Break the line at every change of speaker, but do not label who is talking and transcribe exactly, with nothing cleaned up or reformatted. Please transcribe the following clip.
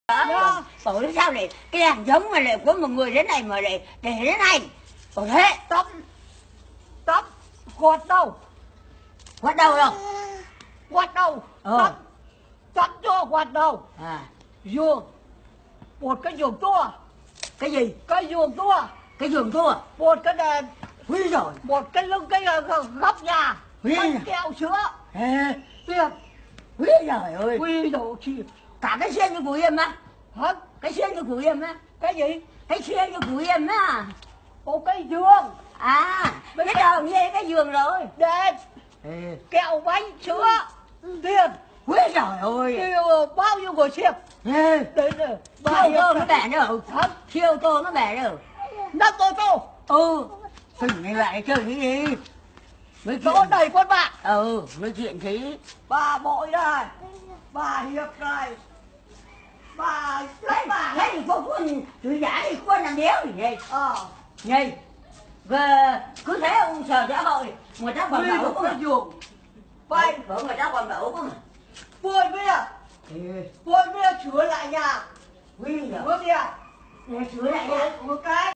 Đó, bởi sao lại cái hàng giống mà lại có một người đến này mà lại để thế này. Ủa thế
tắm tắm quạt đâu
quạt đầu đâu?
quạt đâu
Ờ.
tắm tắm cho quạt đầu
À,
giường một cái giường tua
cái gì?
cái giường tua
Cái giường thua.
một cái đèn
Quý rồi.
một cái lưng cái góc nhà
Quý
bánh
à?
kẹo sữa
Ê,
tiền
quý trời ơi.
quy đồ chi
Cả cái xiên như của em á.
hả
Cái xiên như của em á.
cái gì
Cái xiên như của em á.
một cái giường
À,
Mấy
cái
cái-
đầu nghe cái giường rồi.
đèn
Ê,
kẹo bánh sữa tiền
quý trời ơi.
tiêu bao nhiêu người xem
Ê,
đấy là
siêu ô tô nó bẻ đâu.
hả
Siêu ô tô nó bẻ đâu.
năm ô tô
Ừ, phình như vậy chơi cái gì? Mấy chuyện.
chỗ đầy con bạc
Ừ, mấy chuyện thế.
bà bội này bà hiệp này bà
Lấy
bà
lấy thì có quân, chữ giả thì quân làm đéo gì vậy?
ờ
Nhây, về cứ thế ông sợ xã hội, người ta còn
quy
đậu
được
không
cái
à?
giường bay
Bởi người ta còn đậu không à?
vui bia vui bia sửa lại nhà
Quy rồi,
vui bia
để sửa lại nha.
một cái